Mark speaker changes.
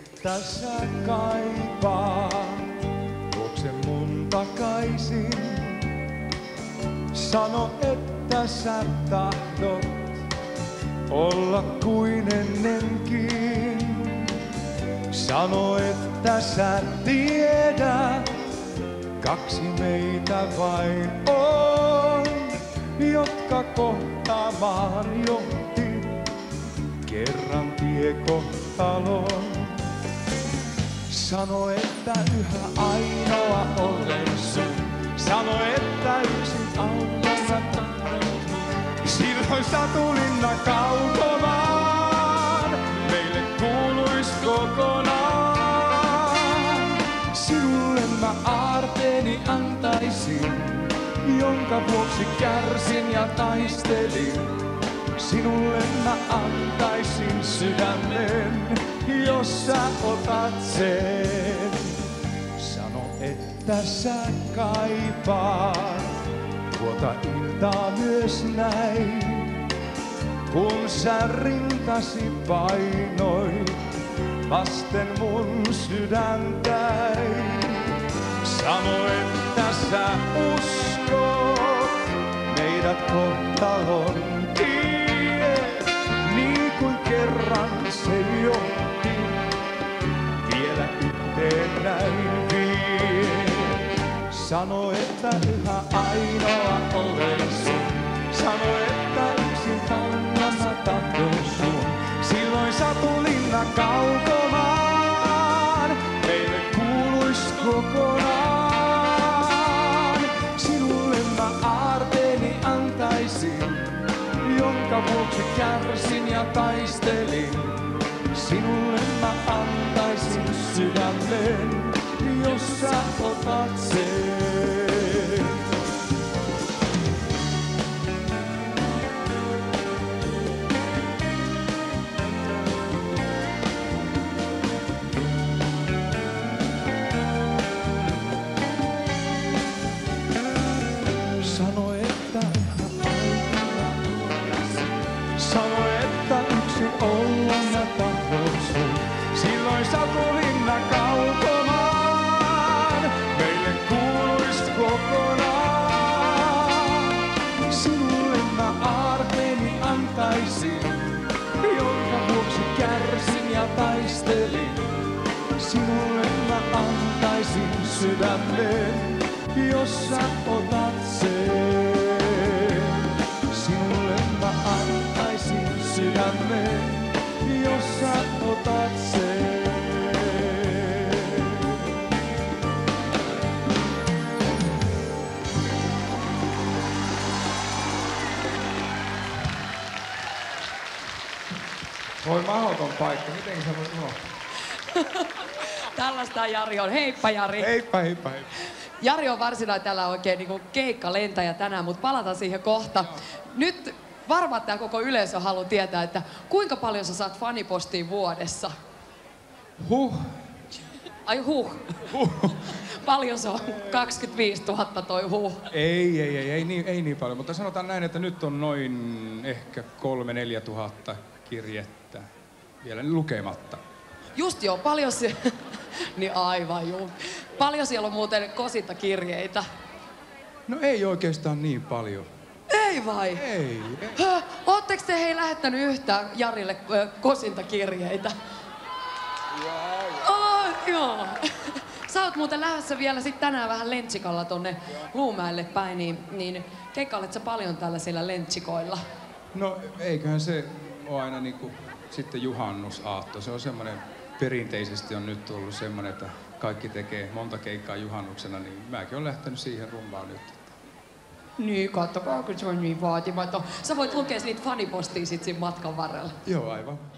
Speaker 1: että sä kaipaat luokse mun takaisin. Sano, että sä tahdot olla kuin ennenkin. Sano, että sä tiedät, kaksi meitä vain on, jotka kohtaamaan johti kerran tie kohtaloon. Sano, että yhä ainoa olen sun. Sano, että yksin autana tahdot. Silloin Satulinna kaukomaan meille kuuluis kokonaan. Sinulle mä aarteeni antaisin, jonka vuoksi kärsin ja taistelin. Sinulle mä antaisin sydämen, jos sä otat sen. Sano, että sä kaipaat tuota iltaa myös näin, kun sä rintasi painoit vasten mun sydäntäin. Sano, että sä uskot meidät kohtalon tie, niin kuin kerran se johti vielä yhteen näin vie. Sano, että yhä ainoa olen sun. Sano, että yksin aina tahdon sun. Silloin Satulinna kaukomaan meille kuuluis kokonaan. Sinulle mä aarteeni antaisin, jonka vuoksi kärsin ja taistelin. Sinulle mä antaisin sydämen, jos sä otat sen. Sano, että sano, että yksin olla mä tahdon sun. Silloin Satulinna kaukomaan meille kuuluis kokonaan. Sinulle mä aarteeni antaisin, jonka vuoksi kärsin ja taistelin. Sinulle mä antaisin sydämen, jos sä otat sen. Sinulle mä antaisin sydämen, jos sä otat sen.
Speaker 2: Voi mahdoton paikka, miten sä voit unohtaa?
Speaker 3: Tällaista Jari on. Heippa Jari.
Speaker 2: Heippa, heippa, heippa.
Speaker 3: Jari on varsinainen tällä oikein niin keikkalentäjä tänään, mutta palataan siihen kohta. Nyt varmaan tämä koko yleisö haluaa tietää, että kuinka paljon sä saat fanipostia vuodessa?
Speaker 2: Huh.
Speaker 3: Ai huh. Paljon se on? 25 000 toi huh.
Speaker 2: Ei niin paljon, mutta sanotaan näin, että nyt on noin ehkä 3-4 tuhatta kirjettä vielä lukematta.
Speaker 3: Just joo, paljon se... niin aivan juu. Paljon siellä on muuten kosintakirjeitä?
Speaker 2: No ei oikeastaan niin paljon.
Speaker 3: Ei vai?
Speaker 2: Ei.
Speaker 3: Ootteko te hei lähettänyt yhtään Jarille kosintakirjeitä? Joo. Sä oot muuten lähdössä vielä sit tänään vähän lentsikalla tonne Luumäelle päin, niin keikkailet sä paljon tällaisilla lentsikoilla?
Speaker 2: No eiköhän se ole aina niinku sitten juhannusaatto. Se on semmoinen, perinteisesti on nyt ollut semmoinen, että kaikki tekee monta keikkaa juhannuksena, niin mäkin olen lähtenyt siihen rumbaan nyt.
Speaker 3: Niin, kattokaa, kun se on niin vaatimaton. Sä voit lukea niitä fanipostia sit siinä matkan varrella.
Speaker 2: Joo, aivan.